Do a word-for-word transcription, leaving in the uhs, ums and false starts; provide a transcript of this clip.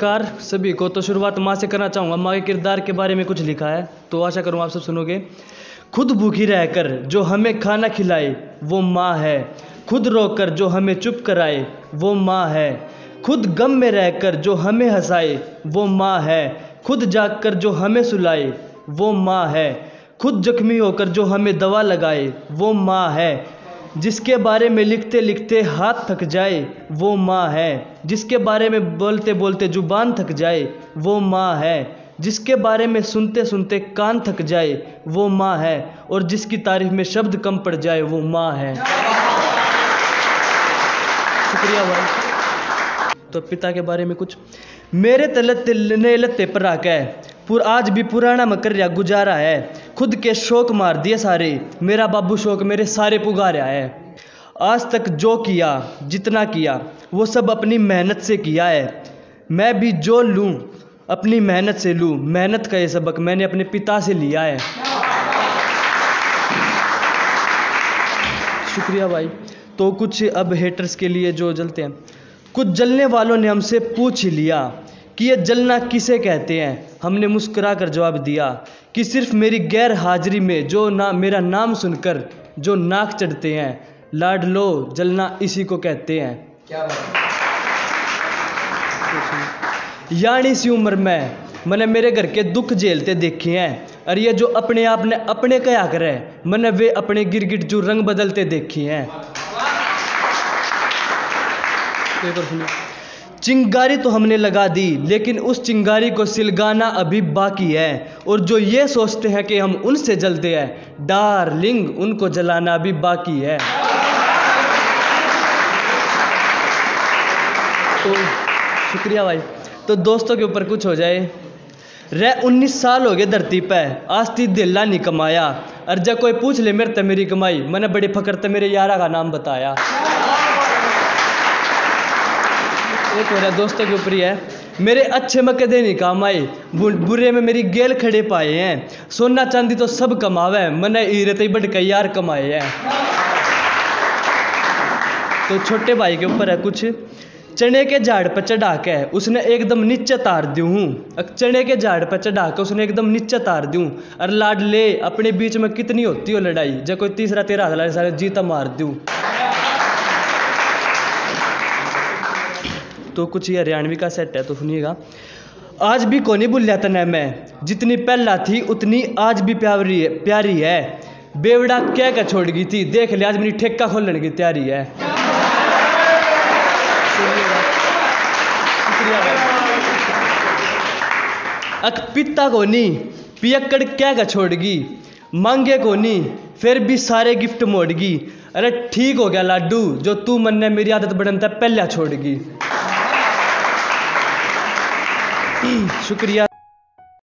नमस्कार सभी को। तो शुरुआत माँ से करना चाहूँगा। माँ के किरदार के बारे में कुछ लिखा है, तो आशा करूँ आप सब सुनोगे। खुद भूखी रहकर जो हमें खाना खिलाए वो माँ है, खुद रोकर जो हमें चुप कराए वो माँ है, खुद गम में रहकर जो हमें हंसाए वो माँ है, खुद जागकर जो हमें सुलाए वो माँ है, खुद जख्मी होकर जो हमें दवा लगाए वो माँ है, जिसके बारे में लिखते लिखते हाथ थक जाए वो माँ है, जिसके बारे में बोलते बोलते जुबान थक जाए वो माँ है, जिसके बारे में सुनते सुनते कान थक जाए वो माँ है, और जिसकी तारीफ में शब्द कम पड़ जाए वो माँ है। शुक्रिया भाई। तो पिता के बारे में कुछ। मेरे तलत ने लत्ते पर आके पुर आज भी पुराना मकरिया गुजारा है, खुद के शौक मार दिए सारे, मेरा बाबू शौक मेरे सारे पुगारा है। आज तक जो किया जितना किया वो सब अपनी मेहनत से किया है, मैं भी जो लूँ अपनी मेहनत से लूँ, मेहनत का ये सबक मैंने अपने पिता से लिया है। शुक्रिया भाई। तो कुछ अब हेटर्स के लिए जो जलते हैं, कुछ जलने वालों ने हमसे पूछ ही लिया कि ये जलना किसे कहते हैं, हमने मुस्कुरा कर जवाब दिया कि सिर्फ मेरी गैर हाजिरी में जो ना मेरा नाम सुनकर जो नाक चढ़ते हैं, लाड लो जलना इसी को कहते हैं। क्या बात। यानी इसी उम्र में मैंने मेरे घर के दुख झेलते देखे हैं, और ये जो अपने आप ने अपने कया करे मैंने वे अपने गिरगिट जो रंग बदलते देखे हैं। चिंगारी तो हमने लगा दी लेकिन उस चिंगारी को सिलगाना अभी बाकी है, और जो ये सोचते हैं कि हम उनसे जलते हैं डार्लिंग उनको जलाना अभी बाकी है। तो शुक्रिया भाई। तो दोस्तों के ऊपर कुछ हो जाए। रे उन्नीस साल हो गए धरती पे आज ती दिल्ला नहीं कमाया, और जब कोई पूछ ले मेरे ते मेरी कमाई मैंने बड़े फकर ते मेरे यारा का नाम बताया। एक हो रहा दोस्तों के ऊपर ही है। मेरे अच्छे में कदे नहीं काम आए, बुरे में मेरी गेल खड़े पाए हैं, सोना चांदी तो सब कमावे मैंने हीरे ते बढ़ के यार कमाए हैं। तो छोटे भाई के ऊपर है कुछ। चने के झाड़ पर चढ़ा के उसने एकदम नीचे तार दूँ, चने के झाड़ पर चढ़ा के उसने एकदम नीचे तार दूँ, और लाड ले अपने बीच में कितनी होती हो लड़ाई, जब कोई तीसरा तेरा हाथ सारे जीता मार दूँ। तो कुछ ये हरियाणवी का सेट है, तो सुनिएगा। आज भी कोनी भूलिया तने मैं, जितनी पहला थी उतनी आज भी प्यारी है प्यारी है, बेवड़ा क्या क्या छोड़ गई थी देख ले आज मेरी ठेका खोलने की तैयारी है। अक पिता को नी पियक्कड़ क्या का छोड़गी, मांगे को नी फिर भी सारे गिफ्ट मोड़गी, अरे ठीक हो गया लाडू जो तू मन ने मेरी आदत बनता पहला छोड़गी। शुक्रिया।